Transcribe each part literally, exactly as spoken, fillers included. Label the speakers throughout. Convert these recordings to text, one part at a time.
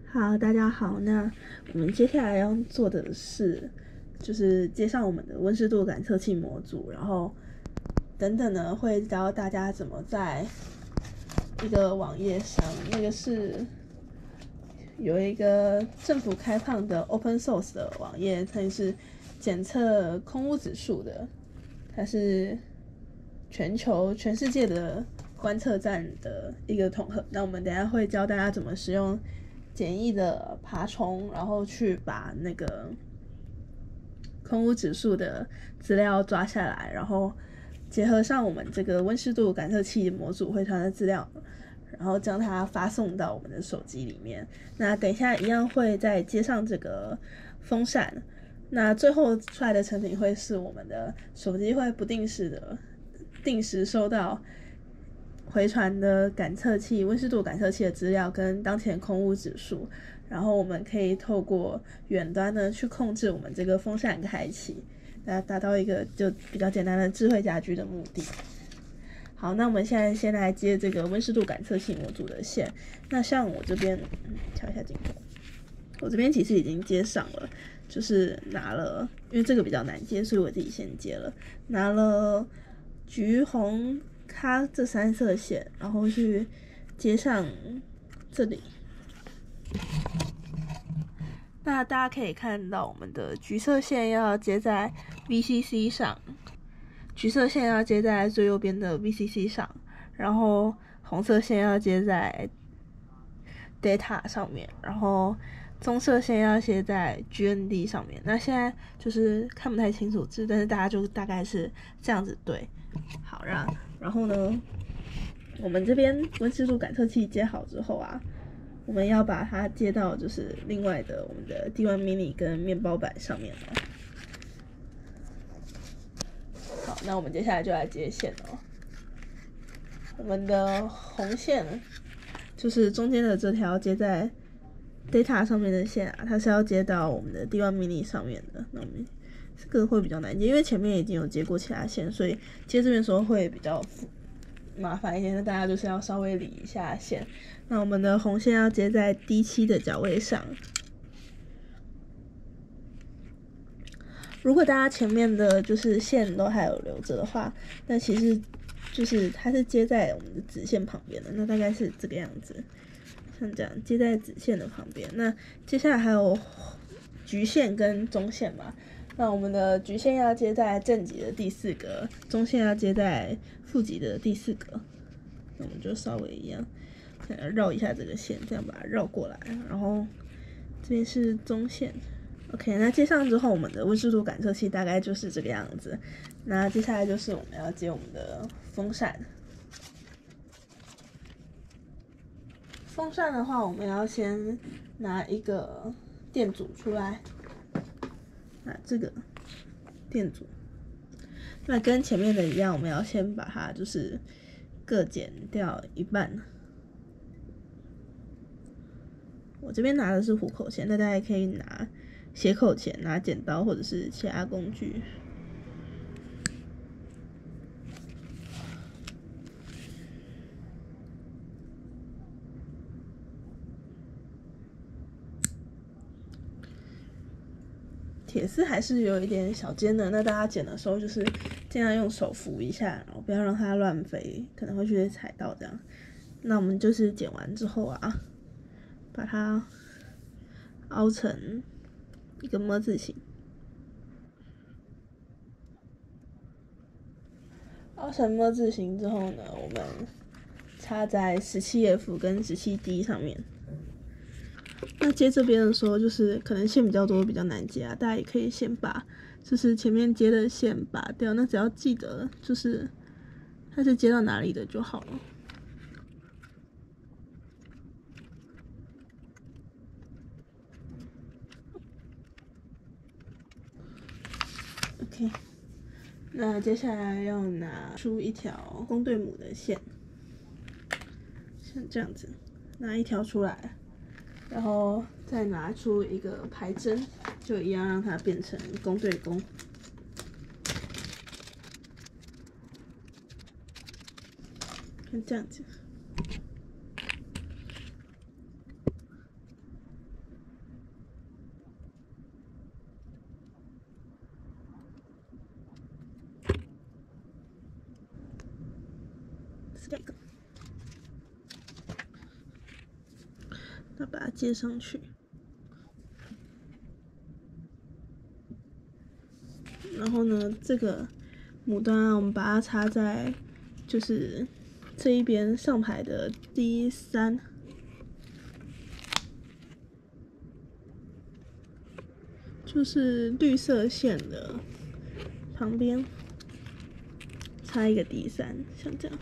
Speaker 1: 好，大家好。那我们接下来要做的是，就是接上我们的温湿度感测器模组，然后等等呢会教大家怎么在一个网页上，那个是有一个政府开放的 open source 的网页，它是检测空污指数的，它是全球全世界的观测站的一个统合。那我们等一下会教大家怎么使用简易的爬虫，然后去把那个空污指数的资料抓下来，然后结合上我们这个温湿度感测器模组会传的资料，然后将它发送到我们的手机里面。那等一下一样会再接上这个风扇，那最后出来的成品会是我们的手机会不定时的定时收到回传的感测器温湿度感测器的资料跟当前空污指数，然后我们可以透过远端呢去控制我们这个风扇开启，来达到一个就比较简单的智慧家居的目的。好，那我们现在先来接这个温湿度感测器模组的线。那像我这边，嗯，调一下镜头，我这边其实已经接上了，就是拿了，因为这个比较难接，所以我自己先接了，拿了橘红咖这三色线，然后去接上这里。那大家可以看到，我们的橘色线要接在 V C C 上，橘色线要接在最右边的 V C C 上，然后红色线要接在 Data 上面，然后棕色线要接在 G N D 上面。那现在就是看不太清楚字，但是大家就大概是这样子对。好，然然后呢，我们这边温湿度感测器接好之后啊，我们要把它接到就是另外的我们的 D 一 mini 跟面包板上面哦。好，那我们接下来就来接线哦。我们的红线就是中间的这条接在 data 上面的线啊，它是要接到我们的 D 一 mini 上面的。那我们这个会比较难接，因为前面已经有接过其他线，所以接这边的时候会比较麻烦一点。那大家就是要稍微理一下线。那我们的红线要接在 D 七 的脚位上。如果大家前面的就是线都还有留着的话，那其实就是它是接在我们的子线旁边的，那大概是这个样子，像这样接在子线的旁边。那接下来还有橘线跟中线嘛，那我们的橘线要接在正极的第四格，中线要接在负极的第四格。那我们就稍微一样绕一下这个线，这样把它绕过来，然后这边是中线。OK， 那接上之后，我们的温湿度感测器大概就是这个样子。那接下来就是我们要接我们的风扇。风扇的话，我们要先拿一个电阻出来，拿这个电阻。那跟前面的一样，我们要先把它就是各减掉一半。我这边拿的是虎口钳，那大家也可以拿斜口钳，拿剪刀或者是其他工具。铁丝还是有一点小尖的，那大家剪的时候就是尽量用手扶一下，然后不要让它乱飞，可能会去踩到这样。那我们就是剪完之后啊，把它凹成一个么字形。凹成么字形之后呢，我们插在 十七 F 跟 十七 D 上面。那接这边的时候，就是可能线比较多，比较难接啊，大家也可以先把就是前面接的线拔掉。那只要记得就是它是接到哪里的就好了。OK， 那接下来要拿出一条公对母的线，像这样子，拿一条出来。然后再拿出一个排针，就一样让它变成公对公。看这样子。 这个，那把它接上去。然后呢，这个母端啊，我们把它插在就是这一边上排的第三，就是绿色线的旁边插一个第三，像这样。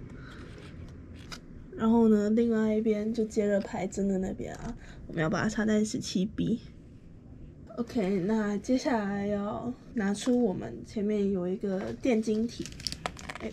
Speaker 1: 然后呢，另外一边就接着排针的那边啊，我们要把它插在十七 B。OK， 那接下来要拿出我们前面有一个电晶体，哎，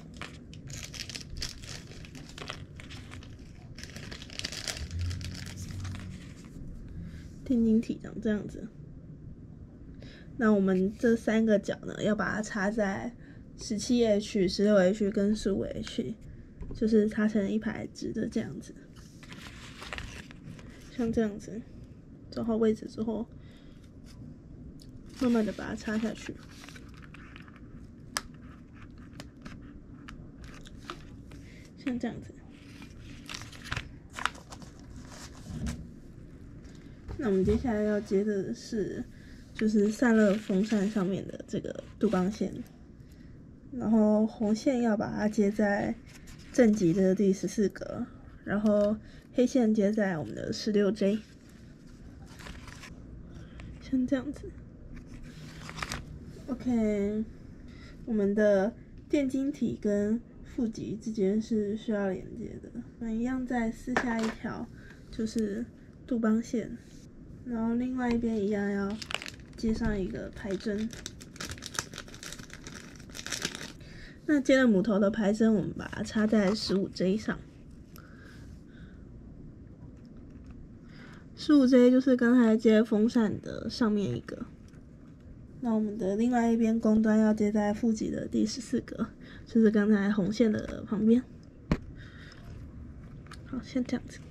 Speaker 1: 电晶体长这样子。那我们这三个角呢，要把它插在十七 H、十六 H 跟十五 H， 就是插成一排直的这样子，像这样子，找好位置之后。慢慢的把它插下去，像这样子。那我们接下来要接的是，就是散热风扇上面的这个杜邦线，然后红线要把它接在正极的第十四格，然后黑线接在我们的十六 J， 像这样子。OK， 我们的电晶体跟负极之间是需要连接的。那一样再撕下一条，就是杜邦线，然后另外一边一样要接上一个排针。那接了母头的排针，我们把它插在十五 J 上。十五 J 就是刚才接风扇的上面一个。那我们的另外一边弓端要接在负极的第十四格，就是刚才红线的旁边。好，先这样子。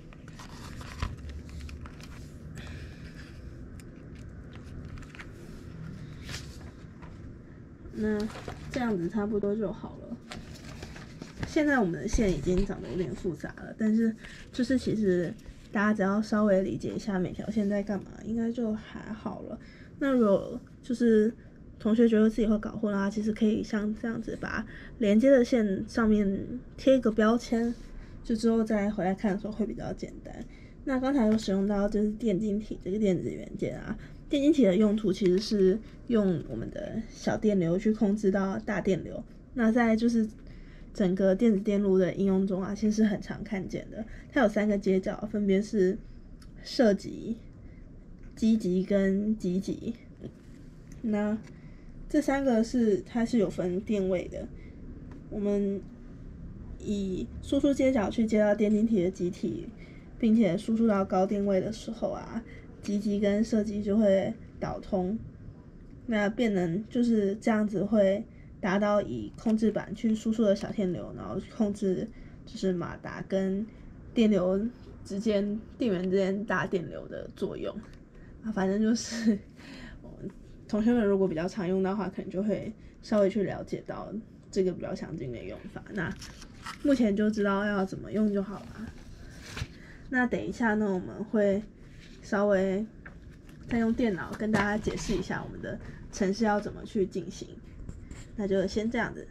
Speaker 1: 那这样子差不多就好了。现在我们的线已经长得有点复杂了，但是就是其实大家只要稍微理解一下每条线在干嘛，应该就还好了。那如果就是同学觉得自己会搞混啦，其实可以像这样子把连接的线上面贴一个标签，就之后再回来看的时候会比较简单。那刚才有使用到就是电晶体这个电子元件啊，电晶体的用途其实是用我们的小电流去控制到大电流。那在就是整个电子电路的应用中啊，其实是很常看见的。它有三个接角，分别是摄极、基极跟极极。那这三个是它是有分电位的。我们以输出接角去接到电晶体的极体，并且输出到高电位的时候啊，极极跟摄极就会导通。那变能就是这样子会达到以控制板去输出的小电流，然后控制就是马达跟电流之间、电源之间大电流的作用啊。反正就是同学们如果比较常用到的话，可能就会稍微去了解到这个比较详尽的用法。那目前就知道要怎么用就好了。那等一下呢，我们会稍微再用电脑跟大家解释一下我们的程式要怎么去进行。那就先这样子。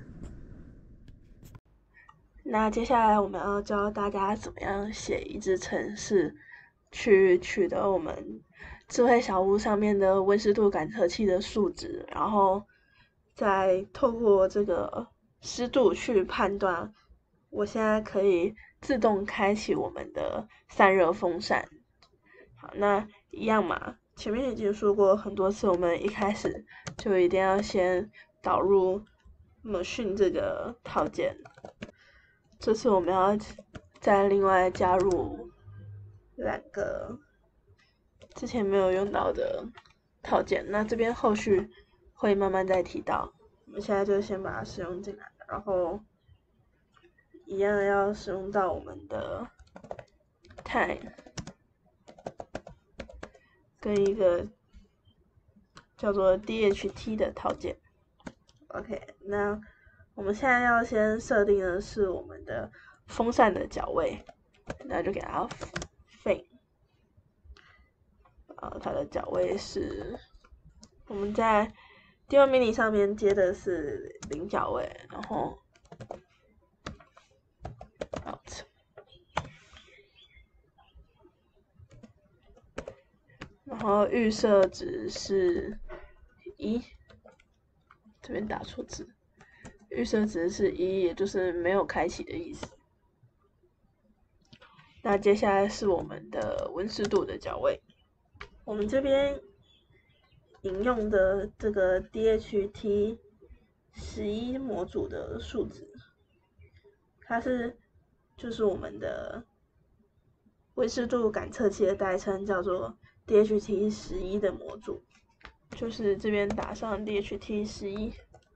Speaker 1: 那接下来我们要教大家怎么样写一支程式，去取得我们智慧小屋上面的温湿度感测器的数值，然后再透过这个湿度去判断，我现在可以自动开启我们的散热风扇。好，那一样嘛，前面已经说过很多次，我们一开始就一定要先导入 machine 这个套件。这次我们要再另外加入两个之前没有用到的套件，那这边后续会慢慢再提到。我们现在就先把它使用进来，然后一样要使用到我们的 time 跟一个叫做 D H T 的套件。OK， 那我们现在要先设定的是我们的风扇的脚位，那就给它 fin， 呃，它的脚位是我们在 D 一 mini 上面接的是零脚位，然后 out， 然后预设值是一，这边打错字，预设值是一，也就是没有开启的意思。那接下来是我们的温湿度的脚位，我们这边引用的这个 D H T 十一 模组的数值，它是就是我们的温湿度感测器的代称，叫做 D H T 十一 的模组，就是这边打上 D H T 十一，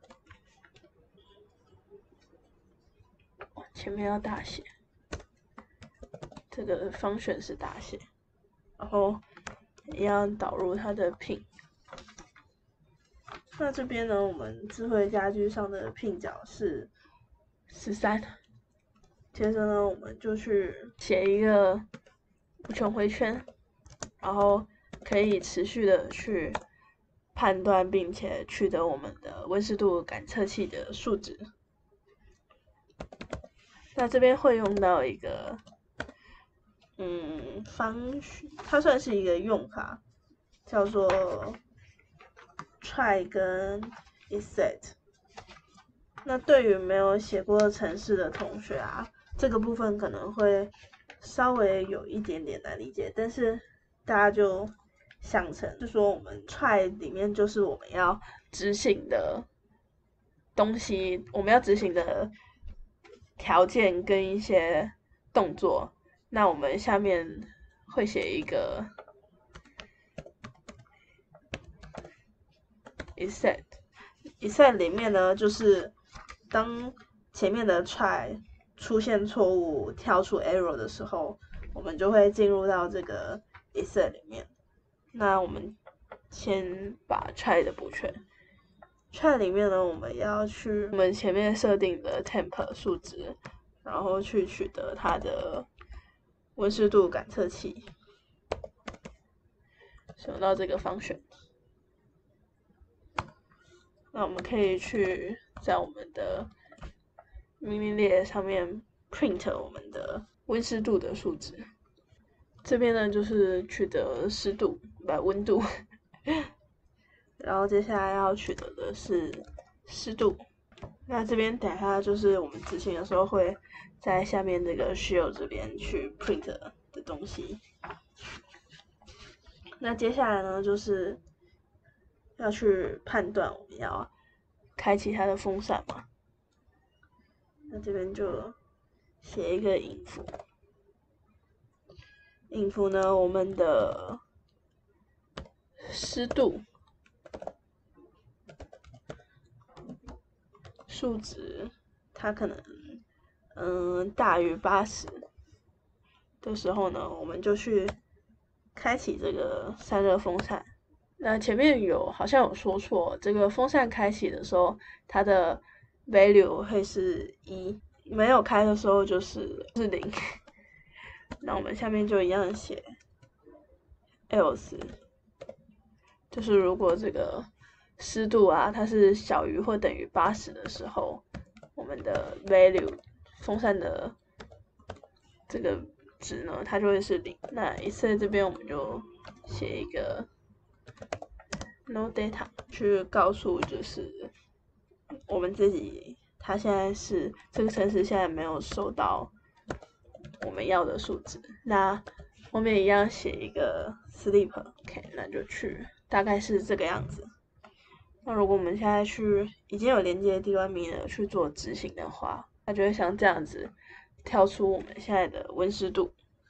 Speaker 1: 前面要大写，这个方选是大写，然后一样导入它的 pin。那这边呢，我们智慧家居上的 pin 角是十三，接着呢，我们就去写一个无穷回圈，然后可以持续的去判断并且取得我们的温湿度感测器的数值。那这边会用到一个，嗯，方，它算是一个用法，叫做 try 跟 exceed。那对于没有写过程式的同学啊，这个部分可能会稍微有一点点难理解，但是大家就想成是说，我们 try 里面就是我们要执行的东西，我们要执行的条件跟一些动作，那我们下面会写一个 exceed， exceed 里面呢，就是当前面的 try 出现错误跳出 error 的时候，我们就会进入到这个 exceed 里面。那我们先把 try 的补全。try 里面呢，我们要去我们前面设定的 temp 数值，然后去取得它的温湿度感测器，使用到这个方选。那我们可以去在我们的命令列上面 print 我们的温湿度的数值。这边呢就是取得湿度，不，温度。然后接下来要取得的是湿度。那这边等一下就是我们执行的时候会在下面这个 shell 这边去 print 的东西。那接下来呢，就是要去判断我们要开启它的风扇嘛。那这边就写一个引符。引符呢，我们的湿度数值，它可能嗯大于八十的时候呢，我们就去开启这个散热风扇。那前面有好像有说错，这个风扇开启的时候，它的 value 会是一，没有开的时候就是是零。那我们下面就一样写 else， 就是如果这个湿度啊，它是小于或等于八十的时候，我们的 value 风扇的这个值呢，它就会是零。那一次这边我们就写一个 no data 去告诉就是我们自己，它现在是这个程式现在没有收到我们要的数值。那后面一样写一个 sleep，OK， 那就去大概是这个样子。那如果我们现在去已经有连接 D 一 mini 去做执行的话，它就会像这样子跳出我们现在的温湿度。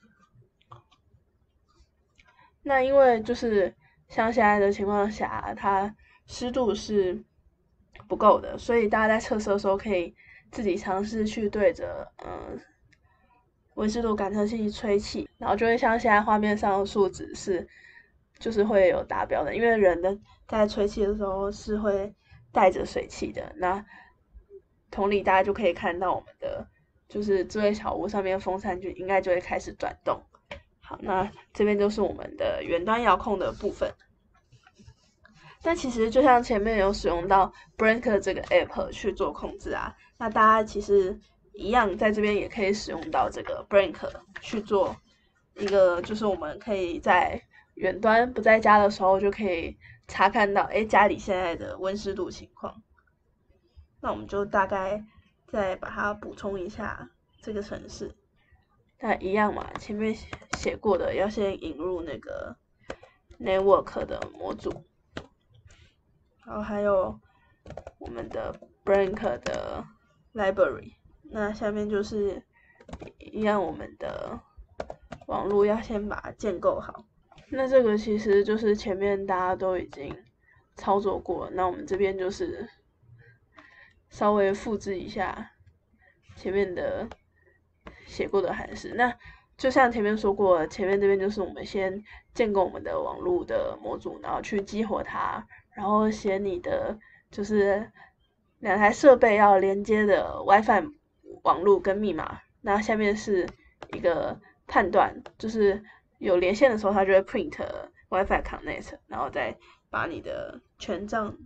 Speaker 1: 那因为就是像现在的情况下，它湿度是不够的，所以大家在测试的时候可以自己尝试去对着嗯温湿度感测器吹气，然后就会像现在画面上的数值是就是会有达标的，因为人的在吹气的时候是会带着水汽的。那同理，大家就可以看到我们的就是智慧小屋上面风扇就应该就会开始转动。好，那这边就是我们的远端遥控的部分。那其实就像前面有使用到 Brinker 这个 app 去做控制啊，那大家其实一样在这边也可以使用到这个 Brinker 去做一个，就是我们可以在远端不在家的时候就可以查看到，哎，家里现在的温湿度情况。那我们就大概再把它补充一下这个程式。那一样嘛，前面写过的要先引入那个 network 的模组。然后还有我们的 Brinker 的 library， 那下面就是一样我们的网络要先把它建构好。那这个其实就是前面大家都已经操作过了，那我们这边就是稍微复制一下前面的写过的函式。那就像前面说过，前面这边就是我们先建构我们的网络的模组，然后去激活它。然后写你的就是两台设备要连接的 WiFi 网络跟密码，那下面是一个判断，就是有连线的时候，它就会 print WiFi connect， 然后再把你的权杖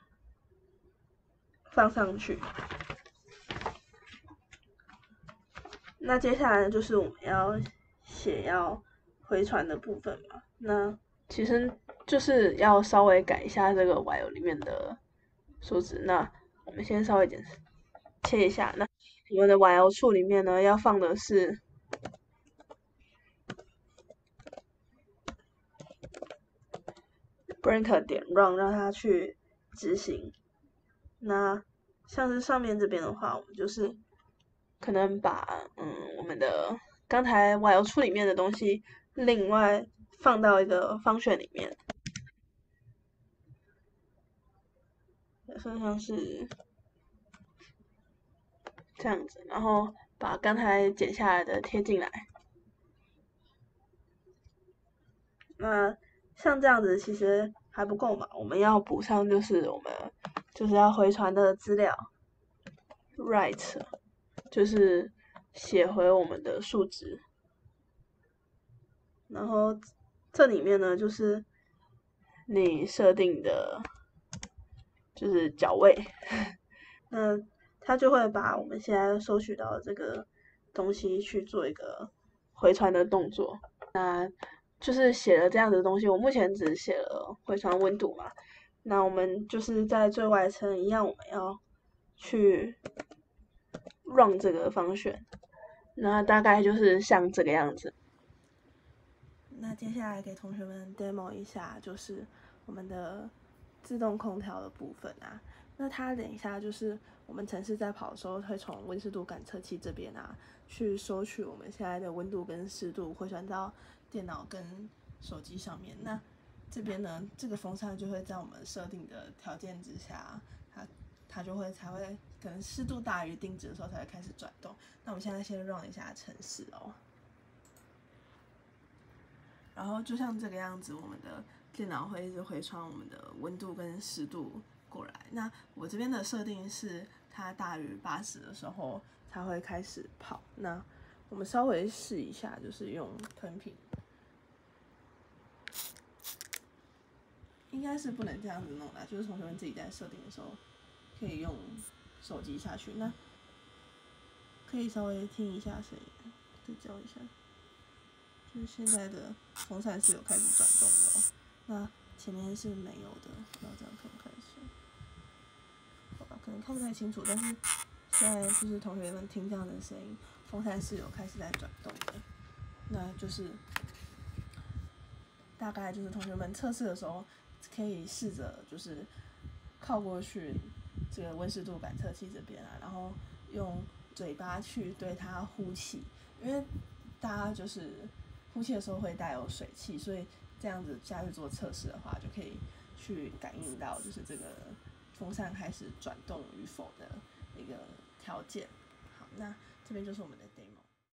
Speaker 1: 放上去。那接下来就是我们要写要回传的部分嘛，那其实就是要稍微改一下这个 while 里面的数值。那我们先稍微简切一下。那我们的 while 处里面呢，要放的是 Brinker 点 run， 让它去执行。那像是上面这边的话，我们就是可能把嗯我们的刚才 while 处里面的东西另外放到一个function里面。像是这样子，然后把刚才剪下来的贴进来。那像这样子其实还不够嘛，我们要补上就是我们就是要回传的资料 ，write 就是写回我们的数值，然后这里面呢就是你设定的，就是角位，那它就会把我们现在收取到的这个东西去做一个回传的动作。那就是写了这样的东西，我目前只写了回传温度嘛。那我们就是在最外层一样，我们要去 run 这个方选，那大概就是像这个样子。那接下来给同学们 demo 一下，就是我们的自动空调的部分啊。那它等一下就是我们程式在跑的时候，会从温湿度感测器这边啊，去收取我们现在的温度跟湿度，回传到电脑跟手机上面。那这边呢，这个风扇就会在我们设定的条件之下，它它就会才会可能湿度大于定值的时候才会开始转动。那我们现在先 run 一下程式哦。然后就像这个样子，我们的电脑会一直回传我们的温度跟湿度过来。那我这边的设定是它大于八十的时候它会开始跑。那我们稍微试一下，就是用喷瓶，应该是不能这样子弄的，就是同学们自己在设定的时候可以用手机下去。那可以稍微听一下声音，对焦一下。就是现在的风扇是有开始转动的、哦，那前面是没有的，不知道这样看不看得清？好吧，可能看不太清楚，但是现在就是同学们听这样的声音，风扇是有开始在转动的。那就是大概就是同学们测试的时候，可以试着就是靠过去这个温湿度感测器这边啊，然后用嘴巴去对它呼气，因为大家就是呼气的时候会带有水汽，所以这样子下去做测试的话，就可以去感应到就是这个风扇开始转动与否的一个条件。好，那这边就是我们的 demo。